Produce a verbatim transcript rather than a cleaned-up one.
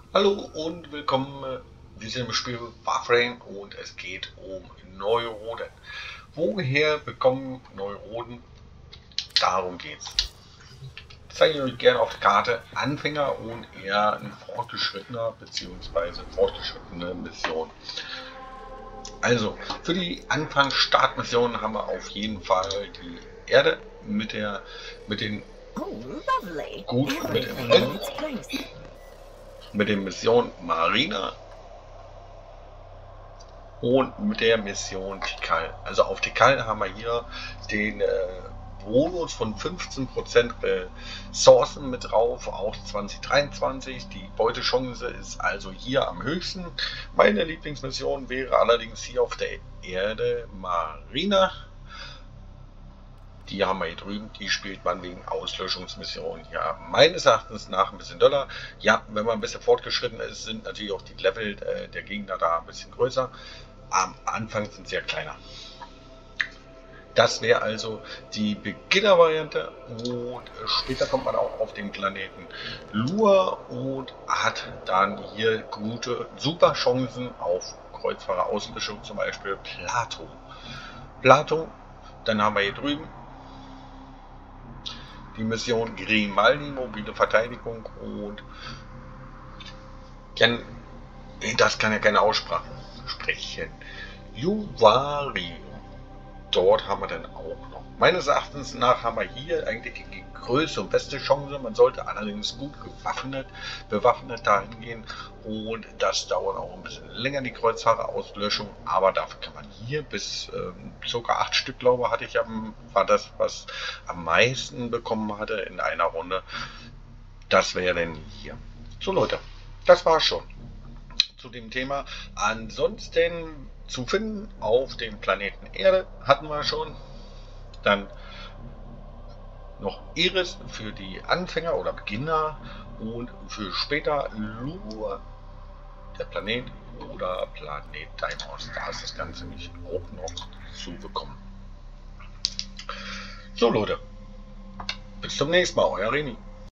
Hallo und willkommen. Wir sind im Spiel Warframe und es geht um Neuroden. Woher bekommen Neuroden? Darum geht's. Ich zeige euch gerne auf der Karte Anfänger und eher ein fortgeschrittener bzw. fortgeschrittene Mission. Also für die Anfangs-Startmission haben wir auf jeden Fall die Erde mit der mit den gut mit dem L, mit der Mission Marina und mit der Mission Tikal. Also auf Tikal haben wir hier den äh, Bonus von fünfzehn Prozent Ressourcen mit drauf, auch zwanzig dreiundzwanzig. Die Beutechance ist also hier am höchsten. Meine Lieblingsmission wäre allerdings hier auf der Erde Marina. Die haben wir hier drüben, die spielt man wegen Auslöschungsmissionen. Ja, meines Erachtens nach ein bisschen doller. Ja, wenn man ein bisschen fortgeschritten ist, sind natürlich auch die Level äh, der Gegner da ein bisschen größer. Am Anfang sind sie ja kleiner. Das wäre also die Beginner-Variante und später kommt man auch auf den Planeten Lua und hat dann hier gute, super Chancen auf Kreuzfahrer-Auslöschung, zum Beispiel Plato. Plato, dann haben wir hier drüben die Mission Grimaldi, mobile Verteidigung und das kann ja keine Aussprache sprechen. Juvari. Dort haben wir dann auch noch. Meines Erachtens nach haben wir hier eigentlich die größte und beste Chance. Man sollte allerdings gut gewaffnet, bewaffnet dahin gehen und das dauert auch ein bisschen länger, die Kreuzfahrerauslöschung. Aber dafür kann man hier bis ähm, ca. acht Stück, glaube ich, hatte ich, war das, was am meisten bekommen hatte in einer Runde. Das wäre denn hier. So Leute, das war's schon zu dem Thema. Ansonsten zu finden auf dem Planeten Erde hatten wir schon. Dann noch Iris für die Anfänger oder Beginner und für später Lua, der Planet oder Planet Deimos. Da ist das Ganze nicht auch noch zu bekommen. So Leute, bis zum nächsten Mal, euer Reni.